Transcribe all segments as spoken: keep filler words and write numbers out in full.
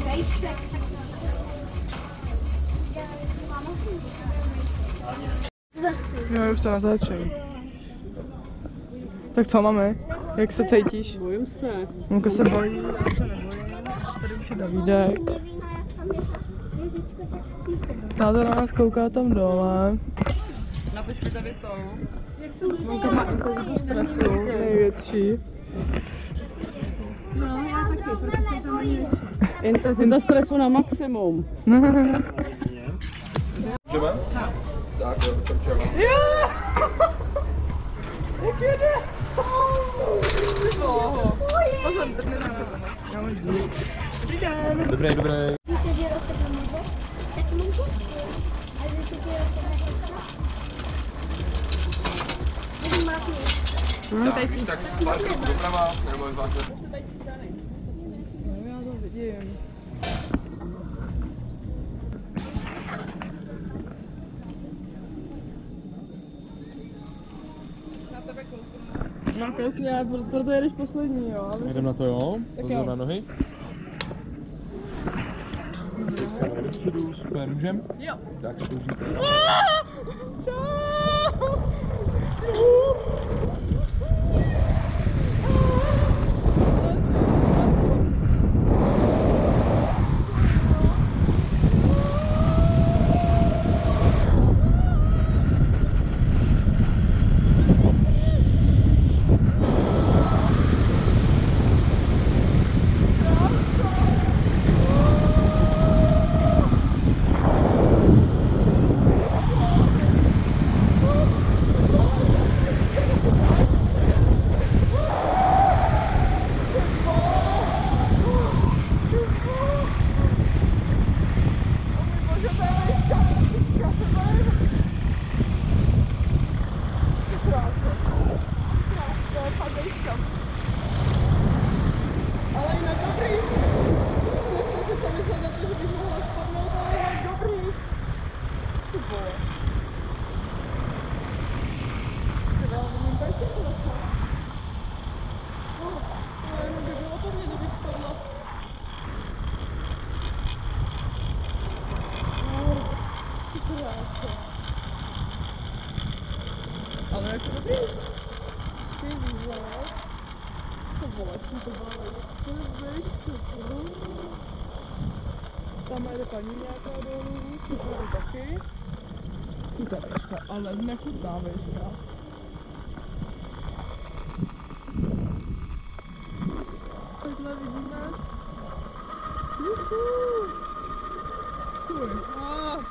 Jo, už to natáčím. Tak co máme? Jak se cítíš? Bojím se. Můka se bojí, já se nebojím. Tady už je Davídek. Táta na nás kouká tam dole. Napiš mi tady to. Můka má takovou stresu, největší. No, já taky, protože to mají Intenzita stresu na maximum. Jdeme? Tak jo, to čeho. Jo! Jak jede? Pozor, drne na sebe. Já mám dík. Dobrý den. Dobrý, dobrý. Víte, že roste do může? Tak může? A že se ti roste na šestka? Když máte No, tady Tak, tak, pár kroků doprava, nebo z vás. No, já to vidím. No, koukni, já proto jedeš poslední, jo. Jdem na to, jo? Tak Pozor jo. na nohy. Teďka dopředu, super, můžem? Jo. Tak složíte. Ale jinak dobrý. Nechci se myslet na to, že bych mohla spadnout, ale jinak dobrý. Ty vole. Ty vole, nemám bajky to našla. Ale jenom by bylo po mně, kdybych spadla. Ty krása. Ale jako dobrý. Ty vole. To vole, jsem to bavil. To je vejště, tam jde paní nějaká dolů, super taky. Super, ale nechutná vejška. Takhle vidíme. Juhu! Fuj. Ah.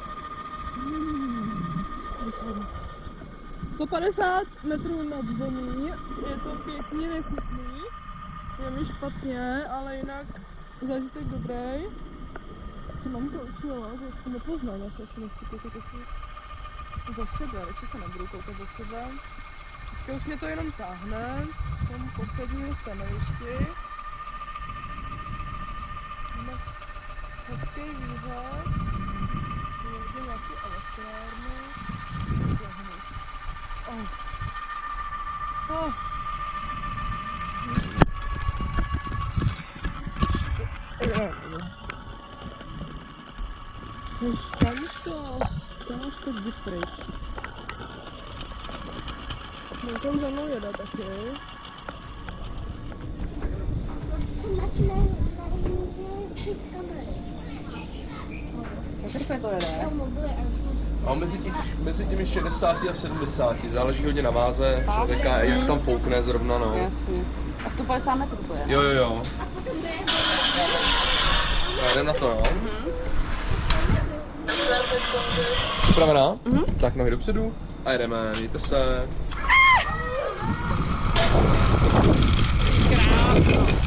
Hmm. sto padesát metrů nad zemí, je to pěkně nechutný, je mi špatně, ale jinak zážitek dobrý. Si mám to učila, že si nepoznám, já se asi nechci koukat asi za sebe, ještě se nebudu koukat za sebe. Teďka už mě to jenom táhne, jsem posledního stanovišti. Máme hezký výhled, vidím nějaký elektrárny, oh. Oh. Šťanička, šťanička, jdi pryč. No tam za mnou jede taky. začne před kamery. Jak rychle to jede? Jo, mobily a A mezi, těch, mezi těmi šedesáti a sedmdesáti, záleží hodně na váze člověka, jak tam foukne zrovna, no. Jasně. A sto padesát metrů to je? Jo, jo, jo. a potom jde Já jdem na to, jo. Připravená? Mhm. Tak nohy dopředu a jedeme, mějte se. Krásno.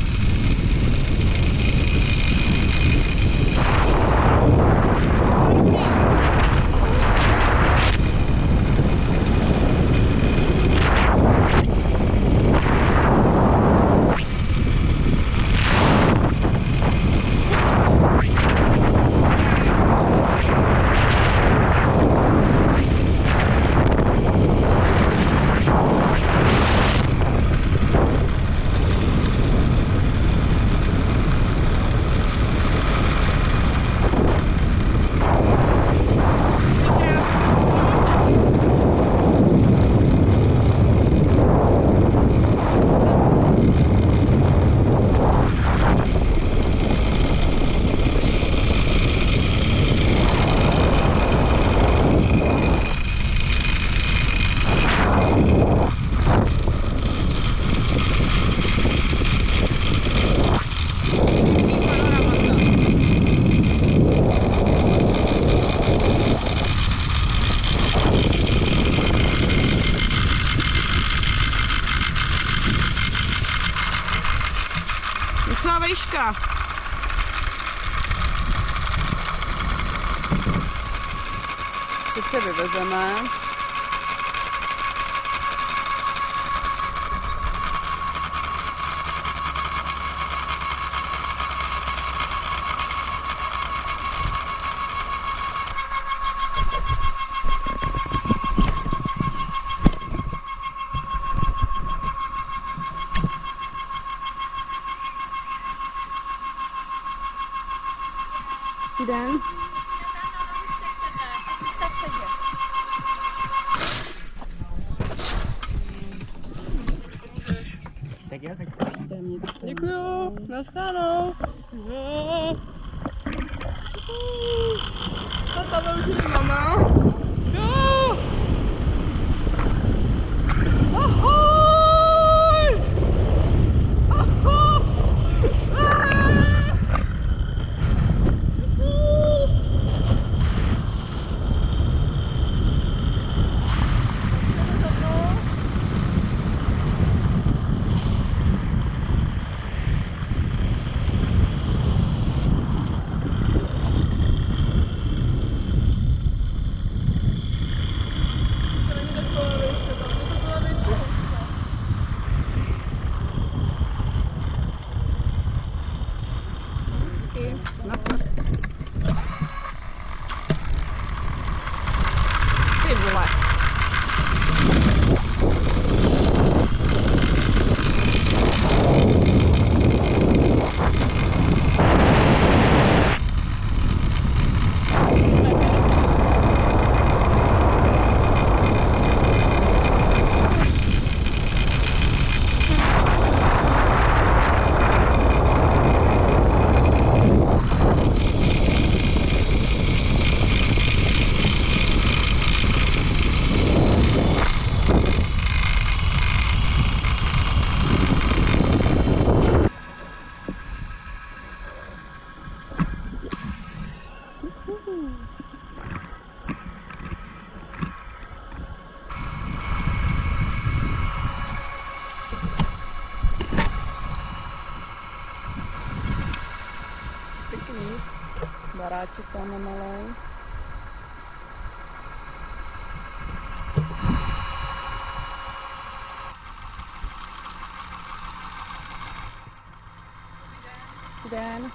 se vyvezeme. Den. Tak jo, tak Děkuju, naschledanou. Jo. Tata už je mama. Jo. Ahoj. Ahoj. Ty vole. Pěkný. Baráček tam malý. Den.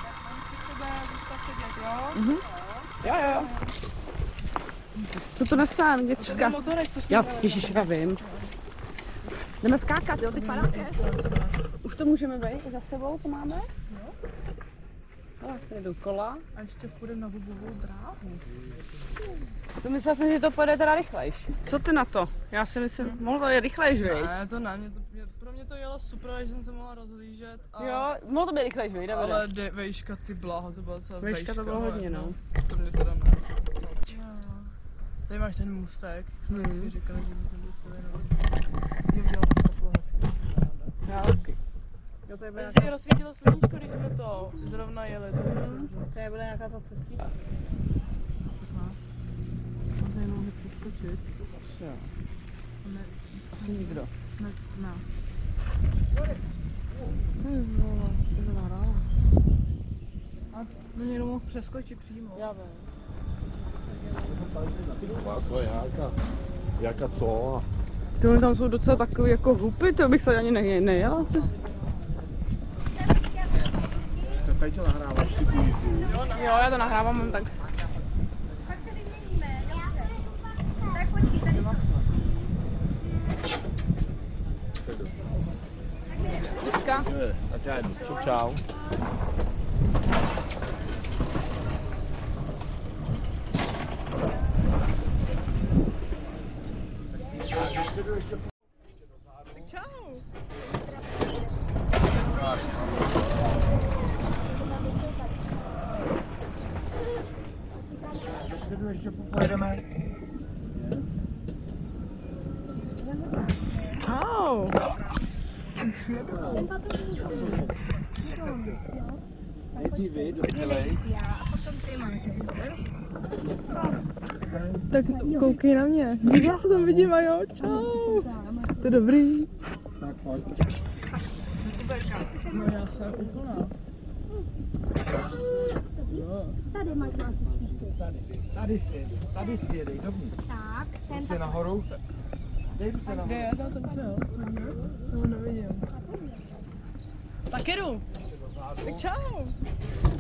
Mhm. Jo, jo. Co to nesám, děcka? Já, ježiš, já vím. Jdeme skákat, jo, teď padáte? Už to můžeme být, za sebou to máme? Jo. No, tady jdu kola. A ještě půjdeme na bubovou dráhu. To myslela jsem, že to pojede teda rychlejš. Co ty na to? Já si myslím, mohlo to jít rychlejš, viď? Ne, to ne, mě to, mě, pro mě to jelo super, že jsem se mohla rozhlížet. A... Jo, mohlo to být rychlejš, viď? Ale de, vejška, ty bláho, to bylo celá vejška. Vejška to bylo hodně, no. To mě teda ne. Jo. Tady máš ten můstek, jsme Hmm. si říkali, že bychom dostali na... Že udělal to takhle hezky. Já taky. Jo, to je Tady se rozsvítilo sluníčko, když jsme to zrovna jeli. To je bude nějaká ta cestička. Tady mohli přeskočit. Asi jo. Ne, Asi nikdo. ne, ne. Ty vole, to je hra. A to někdo mohl přeskočit přímo. Já vím. To je jáka. Jáka co? Ty tam jsou docela takový jako hupy, to bych se ani ne, nejela. Peťo, nahráváš si tu jízdu? Jo, já to nahrávám, mám tak. Pak se vyměníme, dobře. Tak počkej, tady. Děcka. Tak já jdu. Čau, čau. Čau. Ještě pojedeme. Čau. Nejdřív vy, dospělej. Tak koukej na mě. Já se tam vidím a jo, čau. To je dobrý. Tak pojď. No já jsem úplná. Tady máš máš spíš ty. Tady, tady si jedej, tady si jedej, dovnitř. Tak, ten Ruce nahoru, tak. Dej ruce Kde nahoru. je? Tam jsem se, jo? No, nevidím. Tak jedu. Tak čau.